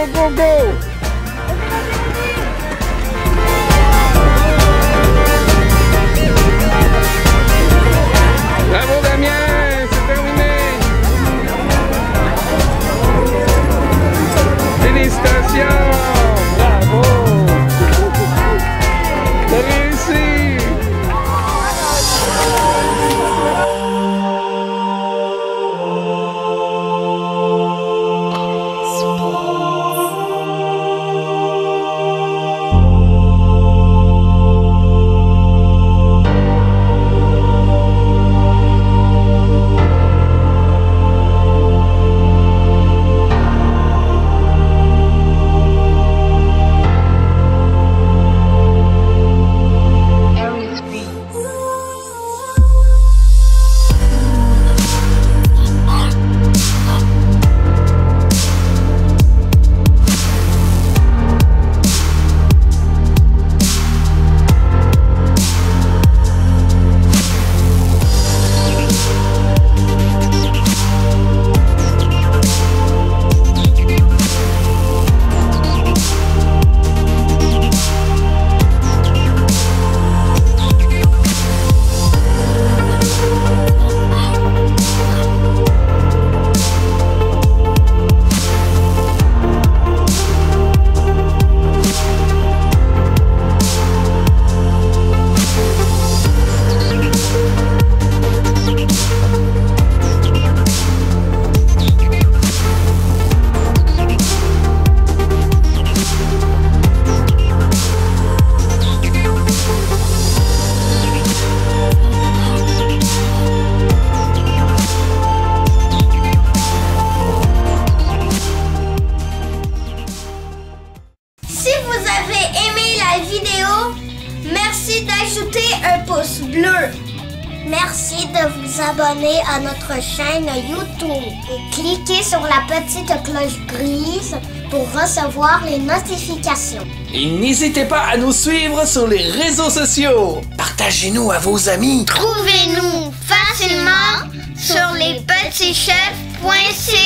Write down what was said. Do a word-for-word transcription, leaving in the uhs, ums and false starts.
go, go, go! Bravo Damien, c'est terminé! Félicitations! Bravo! T'as réussi! Merci d'ajouter un pouce bleu. Merci de vous abonner à notre chaîne YouTube et cliquez sur la petite cloche grise pour recevoir les notifications. Et n'hésitez pas à nous suivre sur les réseaux sociaux. Partagez-nous à vos amis. Trouvez-nous facilement sur les petits chefs point c